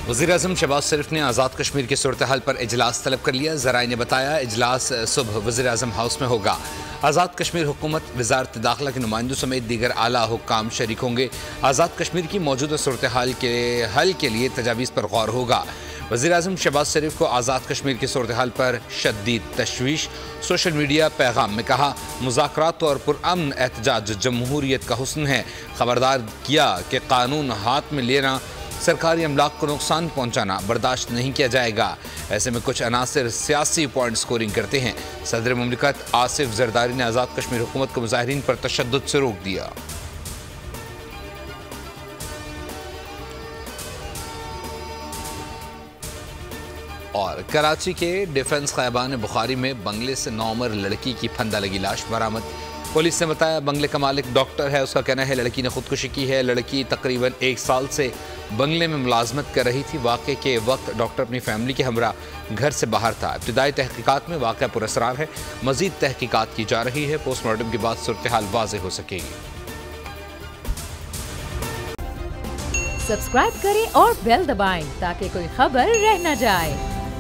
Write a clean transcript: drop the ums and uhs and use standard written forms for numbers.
वज़ीर-ए-आज़म शहबाज शरीफ ने आज़ाद कश्मीर की सूरत हाल पर इजलास तलब कर लिया। ज़राए ने बताया इजलास सुबह वज़ीर-ए-आज़म हाउस में होगा। आज़ाद कश्मीर हुकूमत, वज़ारत दाखिला के नुमाइंदों समेत दीगर आला हुक्काम शरीक होंगे। आज़ाद कश्मीर की मौजूदा सूरत हाल के हल के लिए तजावीज़ पर गौर होगा। वज़ीर-ए-आज़म शहबाज शरीफ को आज़ाद कश्मीर की सूरत हाल पर शदीद तशवीश। सोशल मीडिया पैगाम में कहा, मुज़ाकरात और पुरअमन एहतजाज जमहूरियत का हुस्न है। खबरदार किया कि कानून हाथ में लेना, सरकारी अमलाक को नुकसान पहुंचाना बर्दाश्त नहीं किया जाएगा। ऐसे में कुछ अनासर सियासी पॉइंट स्कोरिंग करते हैं। सदर मुमलिकत आसिफ जरदारी ने आज़ाद कश्मीर हुकूमत को मुजाहिरीन पर तशद्दुद से रोक दिया। और कराची के डिफेंस खैबान बुखारी में बंगले से 9 उम्र लड़की की फंदा लगी लाश बरामद। पुलिस ने बताया बंगले का मालिक डॉक्टर है। उसका कहना है लड़की ने खुदकुशी की है। लड़की तकरीबन 1 साल से बंगले में मुलाजमत कर रही थी। वाक़े के वक्त डॉक्टर अपनी फैमिली के हमरा घर से बाहर था। इब्तिदाई तहकीकात में वाक़या पुरअसरार है। मज़ीद तहकीकात की जा रही है। पोस्टमार्टम के बाद सूरत हाल वाज़ेह हो सकेगी। सब्सक्राइब करें और बेल दबाएं ताकि कोई खबर रह न जाए।